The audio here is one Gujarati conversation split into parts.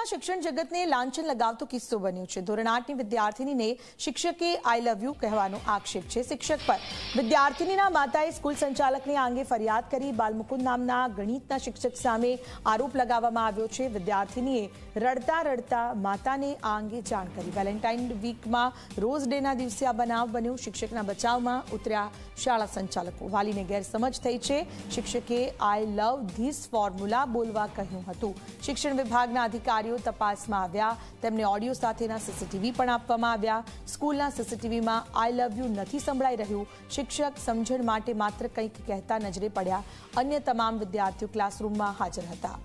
રાજકોટમાં શિક્ષણ જગતને લાંછન લગાવતો કિસ્સો બન્યો છે। ધોરણ 8ની વિદ્યાર્થીનીને શિક્ષકે આઈ લવ યુ કહેવાનો આક્ષેપ છે। શિક્ષક પર વિદ્યાર્થીનીના માતાએ સ્કૂલ સંચાલકને આ અંગે ફરિયાદ કરી। બાલમુકુંદ નામના ગણિતના શિક્ષક સામે આરોપ લગાવવામાં આવ્યો છે। વિદ્યાર્થીનીએ રડતા રડતા માતાને આ અંગે જાણ કરી। વેલેન્ટાઇન વીકમાં રોઝ ડેના દિવસે આ બનાવ બન્યો। શિક્ષકના બચાવમાં ઉતર્યા શાળા સંચાલકો। વાલીને ગેરસમજ થઈ છે। શિક્ષકે આઈ લવ ધીસ ફોર્મ્યુલા બોલવા કહ્યું હતું। શિક્ષણ વિભાગના અધિકારીઓ તપાસમાં આવ્યા। તેમને ઓડિયો સાથેના સીસીટીવી પણ આપવામાં આવ્યા। સ્કૂલના સીસીટીવીમાં આઈ લવ યુ નથી સંભળાઈ રહ્યું। શિક્ષક સમજણ માટે માત્ર કંઈક કહેતા નજરે પડ્યા। અન્ય તમામ વિદ્યાર્થીઓ ક્લાસરૂમમાં હાજર હતા।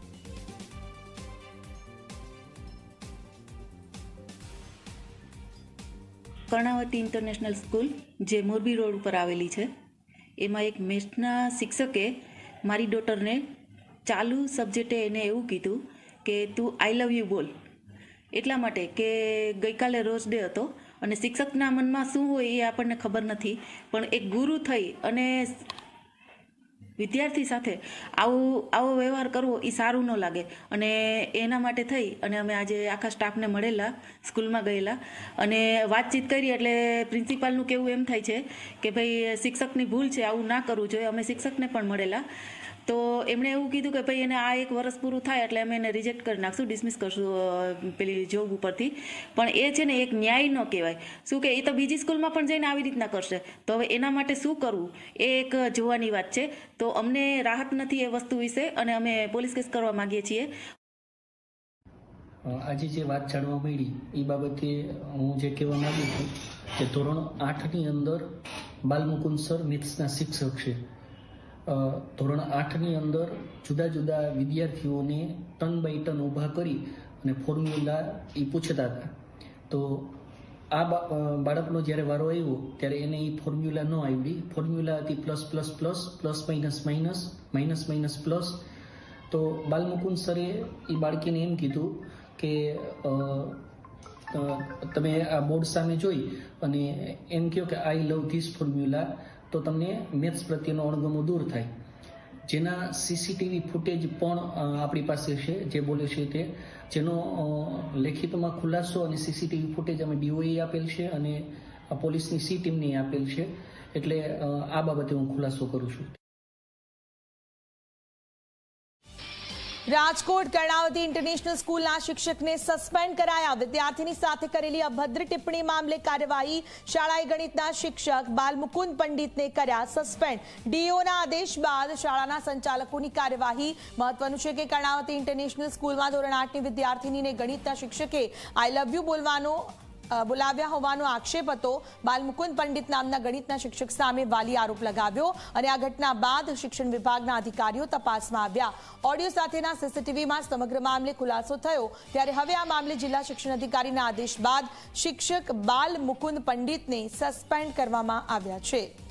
કર્ણાવતી ઇન્ટરનેશનલ સ્કૂલ જે મોરબી રોડ ઉપર આવેલી છે, એમાં એક મેથ્સના શિક્ષકે મારી ડોટરને ચાલુ સબ્જેક્ટે એને એવું કીધું કે તું આઈ લવ યુ બોલ, એટલા માટે કે ગઈકાલે રોઝ ડે હતો અને શિક્ષકના મનમાં શું હોય એ આપણને ખબર નથી, પણ એક ગુરુ થઈ અને વિદ્યાર્થી સાથે આવો વ્યવહાર કરવો એ સારું ન લાગે અને એના માટે થઈ અને અમે આજે આખા સ્ટાફને મળેલા, સ્કૂલમાં ગયેલા અને વાતચીત કરી। એટલે પ્રિન્સિપાલનું કહેવું એમ થાય છે કે ભાઈ શિક્ષકની ભૂલ છે, આવું ના કરવું જોઈએ। અમે શિક્ષકને પણ મળેલા તો એમણે એવું કીધું કે ભાઈ એને આ 1 વર્ષ પૂરું થાય એટલે અમે એને રિજેક્ટ કરી નાખશું, ડિસમિસ કરશું પેલી જોબ ઉપરથી। પણ એ છે ને એક ન્યાય ન કહેવાય। શું કે એ તો બીજી સ્કૂલમાં પણ જઈને આવી રીતના કરશે, તો હવે એના માટે શું કરવું એ એક જોવાની વાત છે। તો અમને રાહત નથી એ વસ્તુ વિશે અને અમે પોલીસ કેસ કરવા માંગીએ છીએ। આજે જે વાત જાણવા મળી એ બાબતે હું જે કહેવા માંગુ છું કે ધોરણ 8ની અંદર બાલમુકુંદ સર મેથ્સના શિક્ષક છે। ધોરણ 8ની અંદર જુદા જુદા વિદ્યાર્થીઓને ટર્ન બાય ટર્ન ઊભા કરી અને ફોર્મ્યુલા એ પૂછતા હતા। તો આ બાળકનો જ્યારે વારો આવ્યો ત્યારે એને એ ફોર્મ્યુલા ન આવડી। ફોર્મ્યુલા હતી plus plus plus, plus minus minus, minus minus plus. તો બાલમુકુંદ સરે એ બાળકીને એમ કીધું કે તમે આ બોર્ડ સામે જોઈ અને એમ કહો કે આઈ લવ ધીસ ફોર્મ્યુલા, તો તમને મેથ્સ પ્રત્યેનો અણગમો દૂર થાય। જેના સીસીટીવી ફૂટેજ પણ આપણી પાસે છે, જે બોલે છે તે, જેનો લેખિતમાં ખુલાસો અને સીસીટીવી ફૂટેજ અમે ડીઓએ આપેલ છે અને પોલીસની સી ટીમને આપેલ છે। એટલે આ બાબતે હું ખુલાસો કરું છું। રાજકોટ કર્ણાવતી ઇન્ટરનેશનલ સ્કૂલના શિક્ષકને સસ્પેન્ડ કરાયા। વિદ્યાર્થીની સાથે કરેલી અભદ્ર ટિપ્પણી મામલે કાર્યવાહી। શાળાએ ગણિતના શિક્ષક બાલમુકુંદ પંડિતને કર્યા સસ્પેન્ડ। ડીઓના આદેશ બાદ શાળાના સંચાલકોની કાર્યવાહી। મહત્વનું છે કે કર્ણાવતી ઇન્ટરનેશનલ સ્કૂલમાં ધોરણ 8ની વિદ્યાર્થીનીને ગણિતના શિક્ષકે આઈ લવ યુ બોલાવ્યા હોવાનો આક્ષેપ હતો। બાલમુકુંદ પંડિત નામના ગણિતના શિક્ષક સામે વાલી આરોપ લગાવ્યો અને આ ઘટના બાદ શિક્ષણ વિભાગના અધિકારીઓ તપાસમાં આવ્યા। ઓડિયો સાથેના સીસીટીવીમાં સમગ્ર મામલે ખુલાસો થયો। ત્યારે હવે આ મામલે જિલ્લા શિક્ષણ અધિકારીના આદેશ બાદ શિક્ષક બાલમુકુંદ પંડિતને સસ્પેન્ડ કરવામાં આવ્યા છે।